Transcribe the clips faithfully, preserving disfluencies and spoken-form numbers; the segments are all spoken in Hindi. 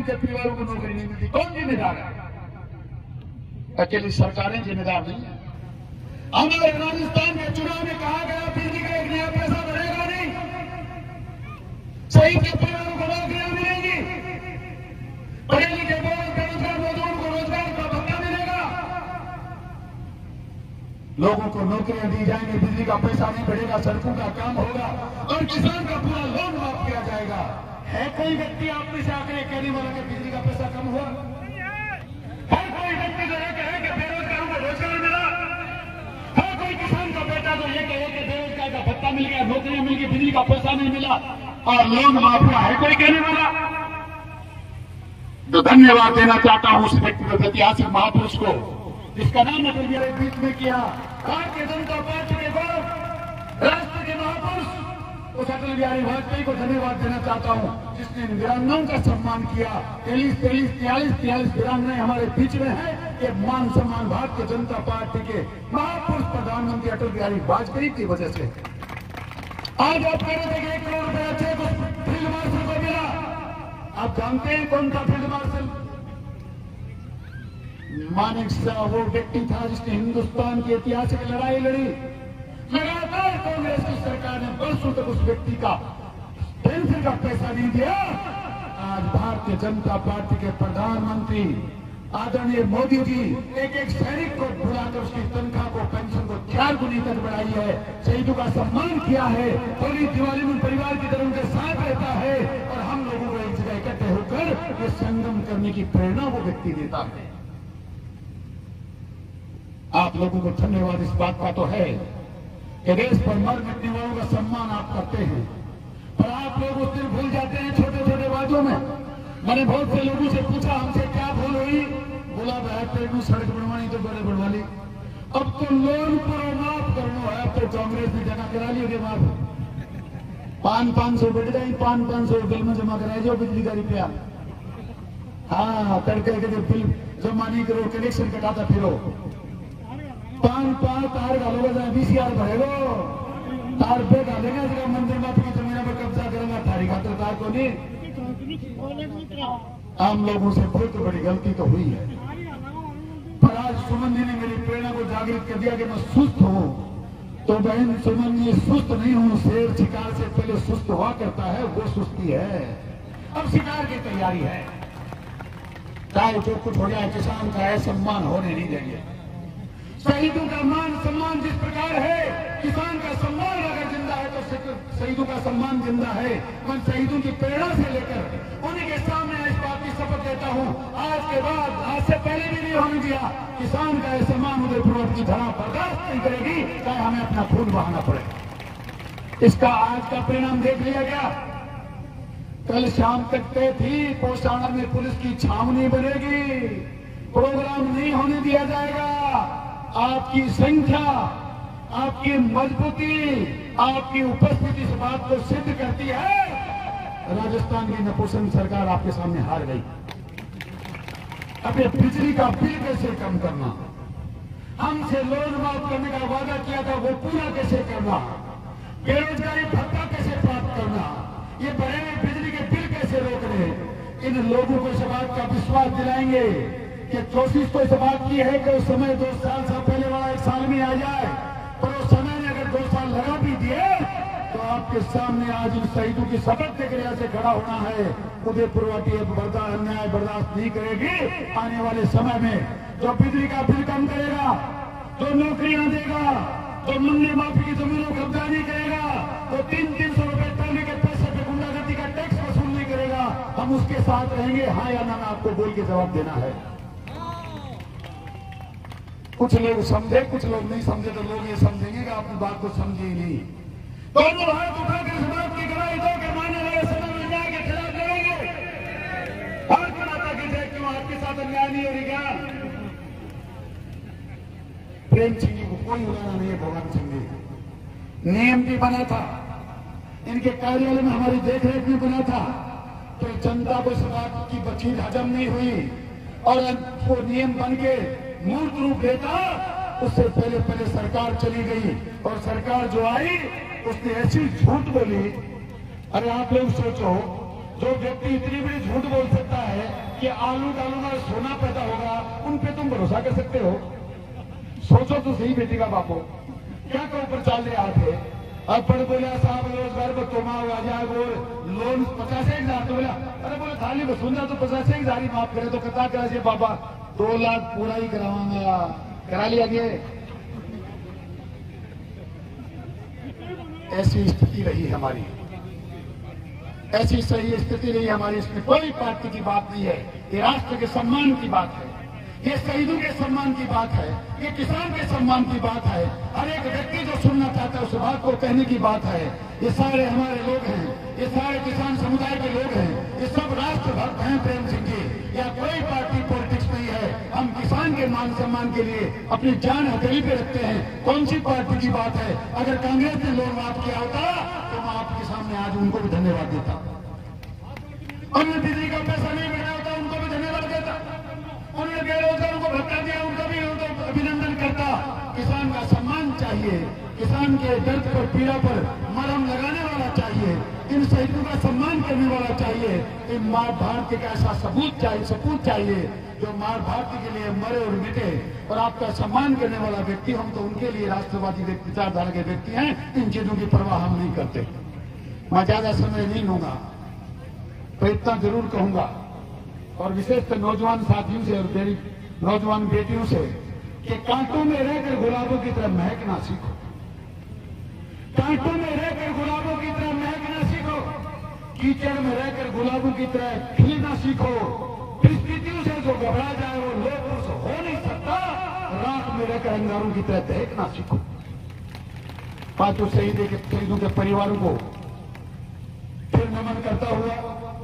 उनके परिवारों को नौकरी नहीं मिलती। कौन जिम्मेदार है? अकेली सरकारें जिम्मेदार नहीं है। हमारे राजस्थान के चुनाव में कहा गया बिजली का एक नया पैसा बढ़ेगा नहीं, शहीद के परिवारों को नौकरियां मिलेंगी, पढ़े लिखे बेरोजगार मजदूरों को रोजगार का भत्ता मिलेगा, लोगों को नौकरियां दी जाएंगी, बिजली का पैसा नहीं बढ़ेगा, सड़कों का काम होगा और किसान का पूरा लोन माफ किया जाएगा। है कोई व्यक्ति आप में से आकर कहने वाला कि बिजली का पैसा कम हुआ? हर कोई व्यक्ति जो ये कहे कि बेरोजगारों को रोजगार मिला? हर कोई किसान का बेटा तो ये कहे कि बेरोजगार का भत्ता मिल गया, नौकरियां मिल गई, बिजली का पैसा नहीं मिला और लोन माफ हुआ? है कोई कहने वाला? तो धन्यवाद देना चाहता हूं उस व्यक्तिगत ऐतिहासिक महापुरुष को जिसका नाम अटल बिहारी बीच में किया। भारतीय जनता पार्टी के गौरव राष्ट्र के महापुरुष उस अटल बिहारी वाजपेयी को धन्यवाद देना चाहता हूं जिसने वीरांगनाओं का सम्मान किया। तेईस तेईस तियालीस तियालीस वीरांगनाएं हमारे बीच में है। ये मान सम्मान भारतीय जनता पार्टी के महापुरुष प्रधानमंत्री अटल बिहारी वाजपेयी की वजह से। आज आप कह रहे थे कि एक करोड़ रुपया चेक उस फील्ड मार्शल को मिला। आप जानते हैं कौन था फील्ड मार्शल? मानेक शाह वो व्यक्ति था जिसने हिंदुस्तान की ऐतिहासिक लड़ाई लड़ी। लगातार कांग्रेस की सरकार ने वर्षों तक उस व्यक्ति का पेंशन का पैसा नहीं दिया। आज भारतीय जनता पार्टी के प्रधानमंत्री आदरणीय मोदी जी एक एक सैनिक को बुलाकर उसकी तनख्वाह को, पेंशन को चार गुनी तक बढ़ाई है, शहीदों का सम्मान किया है, होली दिवाली में परिवार की तरह उनके साथ रहता है और हम लोगों को एक जगह इकट्ठे होकर ये संगम करने की प्रेरणा वो व्यक्ति देता है। आप लोगों को धन्यवाद इस बात का तो है कि देश पर मर मिटने वालों का सम्मान आप करते हैं, पर आप लोग उस दिन भूल जाते हैं छोटे छोटे बातों में। मैंने बहुत से लोगों से पूछा हमसे क्या भूल हुई? बोला भाई सड़क बनवानी तो बड़े बनवा ली, अब तो लोन पूरा माफ करना है, अब तो कांग्रेस ने जमा करा लियोगे माफ। पान पांच सौ बढ़ जाए, पान पांच सौ बिल में जमा कराए जाओ बिजली का रुपया। हाँ तड़के के जो बिल जमा नहीं करो कनेक्शन कटाता फिरो, पान पान तार डालोगे जाए बीसीआर भरेगो, तार पे डालेगा जरा मंदिर में अपनी जमीन पर कब्जा करेगा, थारी खातर तार को नहीं। आम लोगों से बहुत बड़ी गलती तो हुई है, पर आज सुमन जी ने मेरी प्रेरणा को जागृत कर दिया कि मैं सुस्त हूं। तो बहन सुमन जी सुस्त नहीं हूं, शेर शिकार से पहले सुस्त हुआ करता है, वो सुस्ती है। अब शिकार की तैयारी है, चाहे जो कुछ हो जाए किसान का है सम्मान होने नहीं देंगे। शहीदों का मान सम्मान जिस प्रकार है, किसान का सम्मान अगर जिंदा है तो शहीदों का सम्मान जिंदा है। मैं शहीदों की प्रेरणा से लेकर उन्हीं के सामने इस बात की शपथ देता हूं, आज के बाद, आज से पहले भी नहीं होने दिया, किसान का सम्मान उदयपुर की धरा बर्दाश्त नहीं करेगी, चाहे हमें अपना खून बहाना पड़े। इसका आज का परिणाम देख लिया गया। कल शाम तक तय थी पोस्टाना में पुलिस की छावनी बनेगी, प्रोग्राम नहीं होने दिया जाएगा। आपकी संख्या, आपकी मजबूती, आपकी उपस्थिति इस बात को सिद्ध करती है। राजस्थान की नपुंसक सरकार आपके सामने हार गई। अब ये बिजली का बिल कैसे कम करना, हमसे लोन माफ करने का वादा किया था वो पूरा कैसे करना, बेरोजगारी भत्ता कैसे प्राप्त करना, ये बढ़े हुए बिजली के बिल कैसे रोकने, इन लोगों को इस बात का विश्वास दिलाएंगे कि कोशिश तो इस बात की है कि उस समय दो साल से पहले वाला एक साल में आ जाए, पर उस समय ने अगर दो साल लगा भी दिए तो आपके सामने आज इन शहीदों की शपथ के क्रिया से खड़ा होना है। उदयपुर वाटी बर्दाश्त अन्याय बर्दाश्त नहीं करेगी। आने वाले समय में जो बिजली का बिल कम करेगा, जो नौकरियां देगा, जो मुन्ने माफी की जमीनों को कब्जा नहीं करेगा, तो तीन तीन सौ रुपए टोली के पैसे पे गुंडागर्दी का टैक्स वसूल नहीं करेगा, हम उसके साथ रहेंगे। हाँ या ना आपको बोल के जवाब देना है। कुछ लोग समझे, कुछ लोग नहीं समझे, तो लोग ये समझेंगे कि आपकी बात को समझे ही नहीं। दोनों हाथ उठाकर इस बात की गवाही दो कि मानने वाले समय अन्याय के खिलाफ लड़ेंगे। भारत माता की जय। क्यों आपके साथ अन्याय नहीं हो रही क्या? प्रेम सिंह जी को कोई उड़ाना नहीं है। भगवान सिंह जी नियम भी बना था, इनके कार्यालय में हमारी देखरेख भी बना था, तो जनता को इस बात की बचीज हजम नहीं हुई और वो नियम बन के मूर्त रूप देता। उससे पहले पहले सरकार चली गई और सरकार जो आई उसने ऐसी झूठ बोली। अरे आप लोग सोचो, जो व्यक्ति इतनी बड़ी झूठ बोल सकता है कि आलू डालूंगा सोना पैदा होगा, उन पे तुम भरोसा कर सकते हो? सोचो तो सही बेटी का बापो, क्या के ऊपर चाल रहे आते। अब पर बोला साहब रोजगार को तोमा आ जाए बोल लोन पचास एक हजार, तो बोला अरे बोले खाली वसूंदा तो पचास एक हजार ही माफ करे तो कता करा से बाबा दो लाख पूरा ही कराऊंगा, करा लिया गया। ऐसी स्थिति रही हमारी, ऐसी सही स्थिति रही हमारी। इसमें कोई पार्टी की बात नहीं है, ये राष्ट्र के सम्मान की बात है, ये शहीदों के सम्मान की बात है, ये किसान के सम्मान की बात है। हर एक व्यक्ति जो सुनना चाहता है उस बात को कहने की बात है। ये सारे हमारे लोग हैं, ये सारे किसान समुदाय के लोग हैं, ये सब राष्ट्र भक्त हैं प्रेम सिंह जी। या कोई पार्टी पॉलिटिक्स नहीं है, हम किसान के मान सम्मान के लिए अपनी जान हथेली पे रखते हैं। कौन सी पार्टी की बात है? अगर कांग्रेस ने लोन माफ किया होता तो मैं आपके सामने आज उनको भी धन्यवाद देता, उन्होंने बिजली का पैसा नहीं बनाया होता उनको भी धन्यवाद देता, उन्होंने बेरोजगारों को भत्ता दिया उनका भी उनको अभिनंदन करता। किसान का सम्मान चाहिए, किसान के दर्द पर पीड़ा पर मरहम लगाने वाला चाहिए, इन शहीदों का सम्मान करने वाला चाहिए, इन मार भारती का ऐसा सबूत चाहिए सबूत चाहिए जो मार भारती के लिए मरे और मिटे और आपका सम्मान करने वाला व्यक्ति। हम तो उनके लिए राष्ट्रवादी विचारधारा के व्यक्ति हैं, इन चीजों की परवाह हम नहीं करते। मैं ज्यादा समय नहीं लूंगा तो इतना जरूर कहूंगा, और विशेषकर नौजवान साथियों से और मेरी नौजवान बेटियों से कि कांटों में रहकर गुलाबों की तरह महकना सीखो, कांटों में रहकर गुलाबों की तरह महकना सीखो, कीचड़ में रहकर गुलाबों की तरह खिलना सीखो। परिस्थितियों से जो घबरा जाए वो लोग पुरुष हो नहीं सकता, रात में रहकर अंगारों की तरह दहकना सीखो। पांचों शहीदों के शहीदों के परिवारों को फिर नमन करता हुआ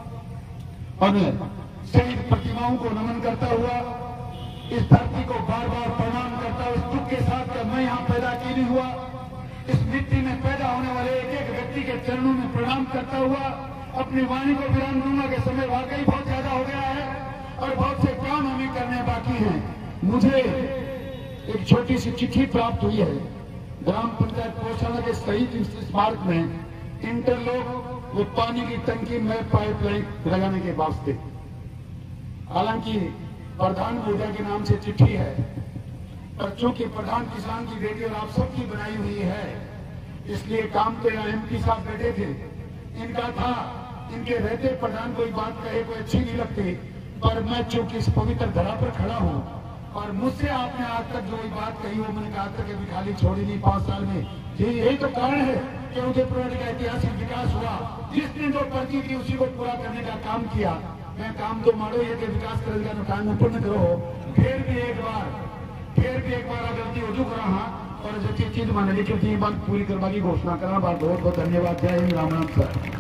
और शहीद प्रतिमाओं को नमन करता हुआ, इस धरती को बार बार प्रणाम करता हुआ, इस दुख के साथ कि मैं यहाँ पैदा की नहीं हुआ, इस मिट्टी में पैदा होने वाले एक एक व्यक्ति के चरणों में प्रणाम करता हुआ अपनी वाणी को विराम दूंगा कि समय वाकई बहुत ज्यादा हो गया है और बहुत से काम हमें करने बाकी हैं। मुझे एक छोटी सी चिट्ठी प्राप्त हुई है ग्राम पंचायत पोषाला के शहीद स्मारक में, इंटरलॉक वो पानी की टंकी में पाइपलाइन लगाने के वास्ते। हालांकि प्रधान पूजा के नाम से चिट्ठी है, पर चूंकि प्रधान किसान की बेटी और आप सबकी बनाई हुई है, इसलिए काम तो यहाँ एमपी साहब बैठे थे, इनका था, इनके रहते प्रधान कोई बात कहे कोई अच्छी नहीं लगती, पर मैं चूंकि इस पवित्र धरा पर खड़ा हूँ और मुझसे आपने आज तक जो बात कही वो मैंने कहा तक अभी खाली छोड़ी नहीं पांच साल में। यही तो कारण है कि उदयपुर का ऐतिहासिक विकास हुआ, जिसने जो पर्ची थी उसी को पूरा करने का काम किया। मैं काम तो मारो ये कि विकास करेगा तो काम पूर्ण करो, फिर भी एक बार फिर भी एक बार गलती हो चुक रहा और जो चीज मैंने लिखी थी बात पूरी करवा की घोषणा करना। बहुत बहुत धन्यवाद। जय हिंद, राम राम सर।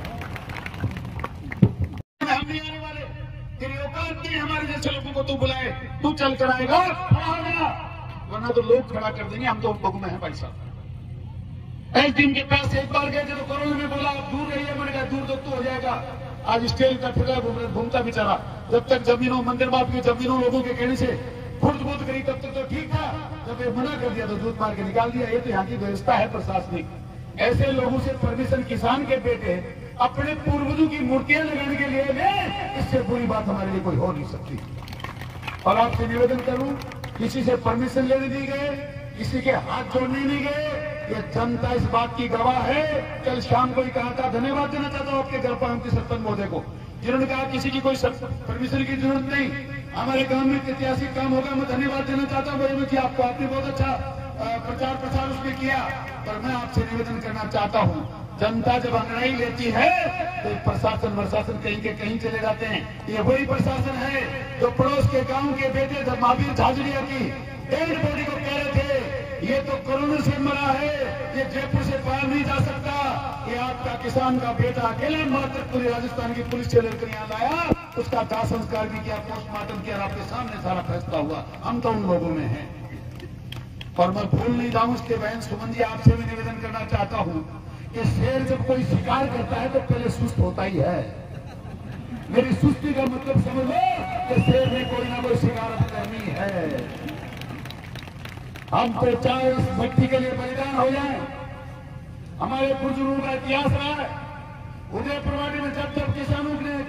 हम नहीं आने वाले, तेरी औकात नहीं हमारे जैसे लोगों को तू बुलाए, तू चल कर आएगा वरना तो लोग खड़ा कर देंगे। हम तो बगु में है भाई साहब। एक दिन के पास एक बार गए थे तो कोरोना में बोला दूर रहिए, मैंने कहा दूर तो हो जाएगा। आज स्टेल का फिर घूमता बेचारा, जब तक जमीनों मंदिर बाप की जमीनों लोगों के कहने से खुर्द बुर्द करी तब तक तो ठीक था, जब ये मना कर दिया तो दूध मार के निकाल दिया। ये तो यहाँ की व्यवस्था है प्रशासनिक। ऐसे लोगों से परमिशन किसान के बेटे अपने पूर्वजों की मूर्तियां लगाने के लिए ले, इससे बुरी बात हमारे लिए कोई हो नहीं सकती। और आपसे निवेदन करूं, किसी से परमिशन लेने नहीं गए, किसी के हाथ जोड़ने नहीं गए, ये जनता इस बात की गवाह है। कल शाम को ही कहा था, धन्यवाद देना चाहता हूं आपके गर्भावती सरपंच महोदय को, जिन्होंने कहा किसी की कोई परमिशन की जरूरत नहीं, हमारे गांव में ऐतिहासिक काम होगा। मैं धन्यवाद देना चाहता हूँ कि आपको आपने बहुत अच्छा प्रचार प्रसार उसमें किया, पर मैं आपसे निवेदन करना चाहता हूँ, जनता जब अंगड़ाई लेती है तो प्रशासन प्रशासन कहीं के कहीं चले जाते हैं। ये वही प्रशासन है जो पड़ोस के गांव के बेटे जब महावीर झाझड़िया की डेड बॉडी को कह रहे थे ये तो कोरोना से मरा है, ये जयपुर से बाहर नहीं जा सकता, ये आपका किसान का बेटा अकेले मात्र पूरी राजस्थान की पुलिस से लड़कर यहाँ लाया, उसका दाह संस्कार भी किया, पोस्टमार्टम किया, आपके सामने सारा फैसला हुआ। हम तो उन लोगों में हैं। और मैं भूल नहीं जाऊं इसके बहन सुमन जी, आपसे भी निवेदन करना चाहता हूं कि शेर जब कोई शिकार करता है तो पहले सुस्त होता ही है। मेरी सुस्ती का मतलब समझ लो कि शेर ने कोई ना कोई शिकार करनी है। हम तो चाहे इस भक्ति के लिए बलिदान हो जाए, हमारे बुजुर्गों का इतिहास रहा है। उदयपुर में जब जब किसानों ने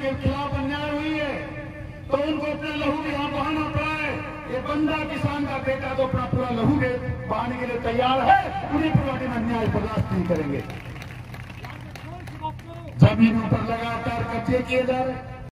तो उनको अपना लहू भी यहाँ बहाना पड़ा है। ये बंदा किसान का बेटा तो अपना पूरा लहू भी बहाने के लिए तैयार है। उन्हीं प्रॉपर्टी में अन्याय बर्दाश्त नहीं करेंगे। जमीनों पर लगातार कब्जे किए जा रहे हैं।